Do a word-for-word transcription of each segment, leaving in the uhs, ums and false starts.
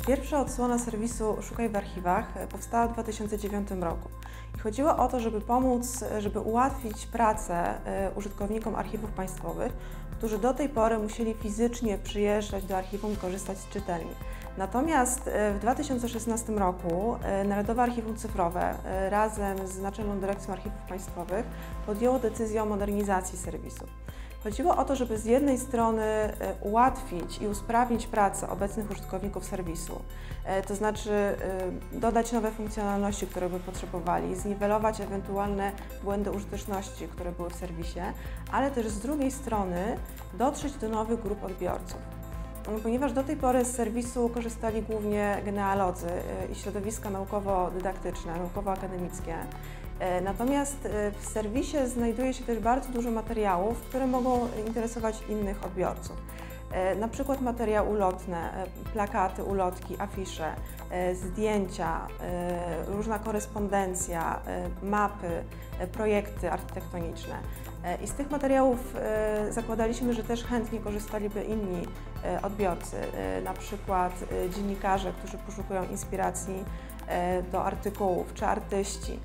Pierwsza odsłona serwisu Szukaj w archiwach powstała w dwa tysiące dziewiątym roku. I chodziło o to, żeby pomóc, żeby ułatwić pracę użytkownikom archiwów państwowych, którzy do tej pory musieli fizycznie przyjeżdżać do archiwum i korzystać z czytelni. Natomiast w dwa tysiące szesnastym roku Narodowe Archiwum Cyfrowe razem z Naczelną Dyrekcją Archiwów Państwowych podjęło decyzję o modernizacji serwisu. Chodziło o to, żeby z jednej strony ułatwić i usprawnić pracę obecnych użytkowników serwisu, to znaczy dodać nowe funkcjonalności, które by potrzebowali, zniwelować ewentualne błędy użyteczności, które były w serwisie, ale też z drugiej strony dotrzeć do nowych grup odbiorców. Ponieważ do tej pory z serwisu korzystali głównie genealodzy i środowiska naukowo-dydaktyczne, naukowo-akademickie. Natomiast w serwisie znajduje się też bardzo dużo materiałów, które mogą interesować innych odbiorców. Na przykład materiały ulotne, plakaty, ulotki, afisze, zdjęcia, różna korespondencja, mapy, projekty architektoniczne. I z tych materiałów zakładaliśmy, że też chętnie korzystaliby inni odbiorcy, na przykład dziennikarze, którzy poszukują inspiracji do artykułów, czy artyści.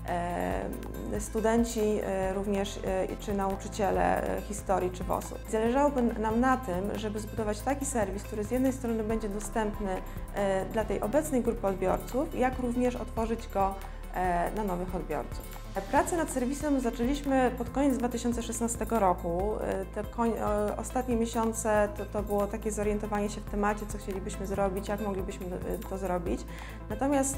Studenci również, czy nauczyciele historii czy W O S-u. Zależałoby nam na tym, żeby zbudować taki serwis, który z jednej strony będzie dostępny dla tej obecnej grupy odbiorców, jak również otworzyć go na nowych odbiorców. Pracę nad serwisem zaczęliśmy pod koniec dwa tysiące szesnastego roku. Te ostatnie miesiące to, to było takie zorientowanie się w temacie, co chcielibyśmy zrobić, jak moglibyśmy to zrobić. Natomiast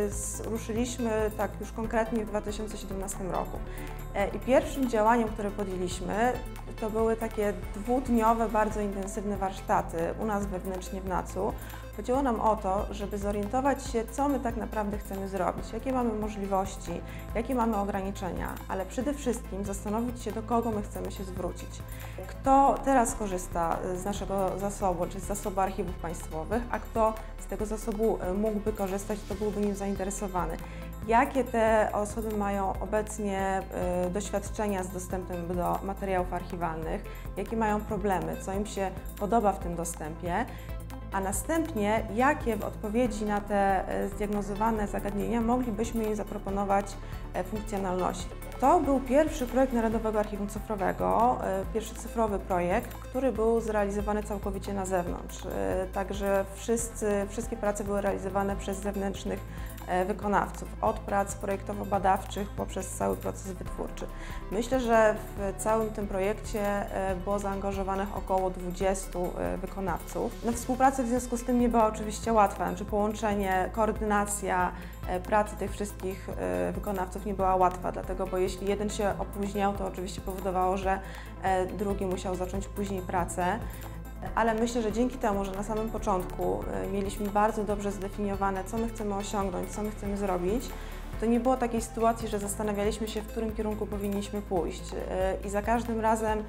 y, ruszyliśmy tak już konkretnie w dwa tysiące siedemnastym roku. I pierwszym działaniem, które podjęliśmy, to były takie dwudniowe, bardzo intensywne warsztaty u nas wewnętrznie w nacu. Chodziło nam o to, żeby zorientować się, co my tak naprawdę chcemy zrobić, jakie mamy możliwości, jakie mamy ograniczenia, ale przede wszystkim zastanowić się, do kogo my chcemy się zwrócić. Kto teraz korzysta z naszego zasobu, czy z zasobu archiwów państwowych, a kto z tego zasobu mógłby korzystać, to byłby nim zainteresowany. Jakie te osoby mają obecnie y, doświadczenia z dostępem do materiałów archiwalnych, jakie mają problemy, co im się podoba w tym dostępie, a następnie jakie w odpowiedzi na te zdiagnozowane zagadnienia moglibyśmy im zaproponować funkcjonalności. To był pierwszy projekt Narodowego Archiwum Cyfrowego, pierwszy cyfrowy projekt, który był zrealizowany całkowicie na zewnątrz. Także wszyscy, wszystkie prace były realizowane przez zewnętrznych wykonawców, od prac projektowo-badawczych poprzez cały proces wytwórczy. Myślę, że w całym tym projekcie było zaangażowanych około dwudziestu wykonawców. No, współpraca w związku z tym nie była oczywiście łatwa, znaczy połączenie, koordynacja pracy tych wszystkich wykonawców nie była łatwa, dlatego, bo jeśli jeden się opóźniał, to oczywiście powodowało, że drugi musiał zacząć później pracę. Ale myślę, że dzięki temu, że na samym początku mieliśmy bardzo dobrze zdefiniowane, co my chcemy osiągnąć, co my chcemy zrobić, to nie było takiej sytuacji, że zastanawialiśmy się, w którym kierunku powinniśmy pójść. I za każdym razem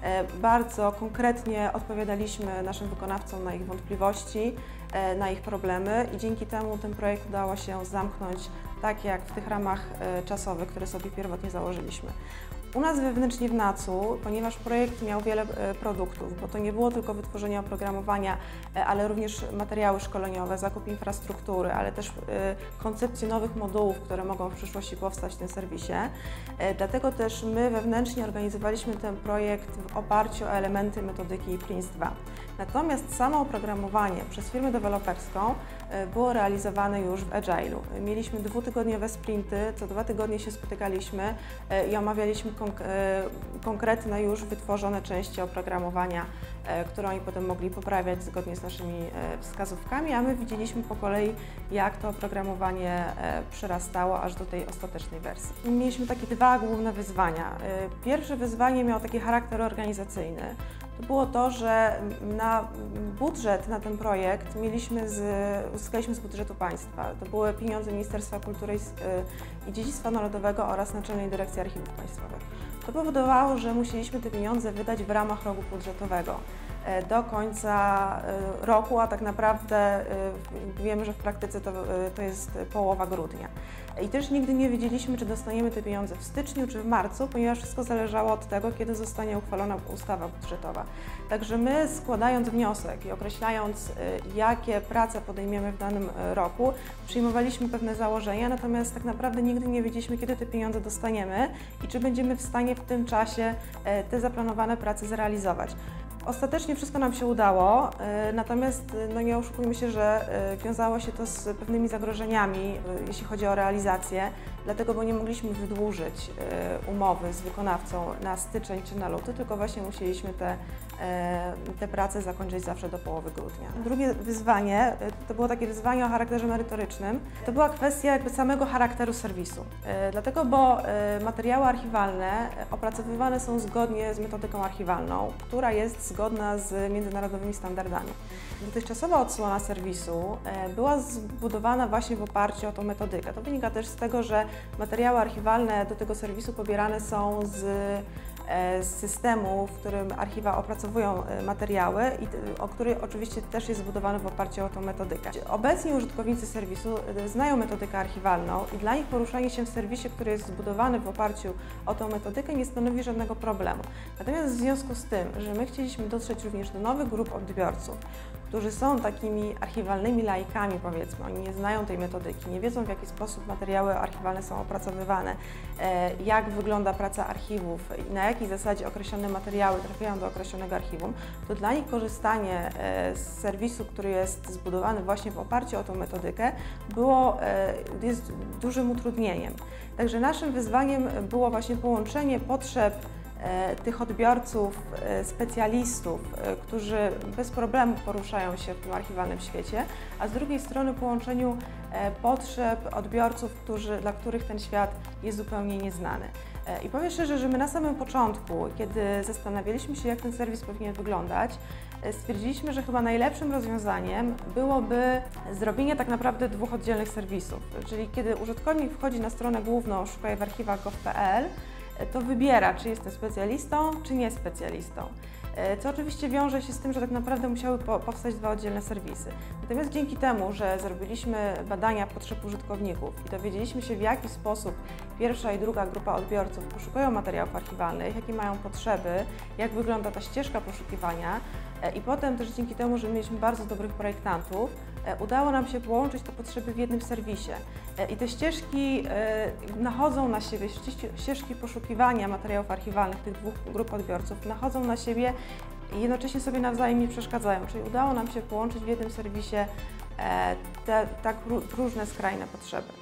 bardzo konkretnie odpowiadaliśmy naszym wykonawcom na ich wątpliwości, na ich problemy i dzięki temu ten projekt udało się zamknąć tak, jak w tych ramach czasowych, które sobie pierwotnie założyliśmy. U nas wewnętrznie w nacu, ponieważ projekt miał wiele produktów, bo to nie było tylko wytworzenie oprogramowania, ale również materiały szkoleniowe, zakup infrastruktury, ale też koncepcję nowych modułów, które mogą w przyszłości powstać w tym serwisie. Dlatego też my wewnętrznie organizowaliśmy ten projekt w oparciu o elementy metodyki Prince dwa. Natomiast samo oprogramowanie przez firmę deweloperską było realizowane już w Agile'u. Mieliśmy dwutygodniowe sprinty, co dwa tygodnie się spotykaliśmy i omawialiśmy konk konkretne już wytworzone części oprogramowania, które oni potem mogli poprawiać zgodnie z naszymi wskazówkami, a my widzieliśmy po kolei, jak to oprogramowanie przerastało aż do tej ostatecznej wersji. Mieliśmy takie dwa główne wyzwania. Pierwsze wyzwanie miało taki charakter organizacyjny. To było to, że na budżet na ten projekt mieliśmy z, uzyskaliśmy z budżetu państwa. To były pieniądze Ministerstwa Kultury i Dziedzictwa Narodowego oraz Naczelnej Dyrekcji Archiwów Państwowych. To powodowało, że musieliśmy te pieniądze wydać w ramach rogu budżetowego. do końca roku, a tak naprawdę wiemy, że w praktyce to, to jest połowa grudnia. I też nigdy nie wiedzieliśmy, czy dostaniemy te pieniądze w styczniu czy w marcu, ponieważ wszystko zależało od tego, kiedy zostanie uchwalona ustawa budżetowa. Także my, składając wniosek i określając, jakie prace podejmiemy w danym roku, przyjmowaliśmy pewne założenia, natomiast tak naprawdę nigdy nie wiedzieliśmy, kiedy te pieniądze dostaniemy i czy będziemy w stanie w tym czasie te zaplanowane prace zrealizować. Ostatecznie wszystko nam się udało, natomiast no nie oszukujmy się, że wiązało się to z pewnymi zagrożeniami, jeśli chodzi o realizację, dlatego, bo nie mogliśmy wydłużyć umowy z wykonawcą na styczeń czy na luty, tylko właśnie musieliśmy te, te prace zakończyć zawsze do połowy grudnia. Drugie wyzwanie, to było takie wyzwanie o charakterze merytorycznym, to była kwestia jakby samego charakteru serwisu, dlatego, bo materiały archiwalne opracowywane są zgodnie z metodyką archiwalną, która jest zgodna z międzynarodowymi standardami. Dotychczasowa odsłona serwisu była zbudowana właśnie w oparciu o tą metodykę. To wynika też z tego, że materiały archiwalne do tego serwisu pobierane są z, z systemu, w którym archiwa opracowują materiały i o który oczywiście też jest zbudowany w oparciu o tą metodykę. Obecni użytkownicy serwisu znają metodykę archiwalną i dla nich poruszanie się w serwisie, który jest zbudowany w oparciu o tą metodykę, nie stanowi żadnego problemu. Natomiast w związku z tym, że my chcieliśmy dotrzeć również do nowych grup odbiorców, którzy są takimi archiwalnymi laikami, powiedzmy, oni nie znają tej metodyki, nie wiedzą, w jaki sposób materiały archiwalne są opracowywane, jak wygląda praca archiwów i na jakiej zasadzie określone materiały trafiają do określonego archiwum, to dla nich korzystanie z serwisu, który jest zbudowany właśnie w oparciu o tą metodykę, było, jest dużym utrudnieniem. Także naszym wyzwaniem było właśnie połączenie potrzeb tych odbiorców, specjalistów, którzy bez problemu poruszają się w tym archiwalnym świecie, a z drugiej strony połączeniu potrzeb odbiorców, którzy, dla których ten świat jest zupełnie nieznany. I powiem szczerze, że my na samym początku, kiedy zastanawialiśmy się, jak ten serwis powinien wyglądać, stwierdziliśmy, że chyba najlepszym rozwiązaniem byłoby zrobienie tak naprawdę dwóch oddzielnych serwisów. Czyli kiedy użytkownik wchodzi na stronę główną szukaj w archiwach kropka gov kropka p l, to wybiera, czy jestem specjalistą, czy nie specjalistą. Co oczywiście wiąże się z tym, że tak naprawdę musiały powstać dwa oddzielne serwisy. Natomiast dzięki temu, że zrobiliśmy badania potrzeb użytkowników i dowiedzieliśmy się, w jaki sposób pierwsza i druga grupa odbiorców poszukują materiałów archiwalnych, jakie mają potrzeby, jak wygląda ta ścieżka poszukiwania i potem też dzięki temu, że mieliśmy bardzo dobrych projektantów, udało nam się połączyć te potrzeby w jednym serwisie. I te ścieżki nachodzą na siebie, ścieżki poszukiwania materiałów archiwalnych tych dwóch grup odbiorców nachodzą na siebie i jednocześnie sobie nawzajem nie przeszkadzają. Czyli udało nam się połączyć w jednym serwisie te tak różne skrajne potrzeby.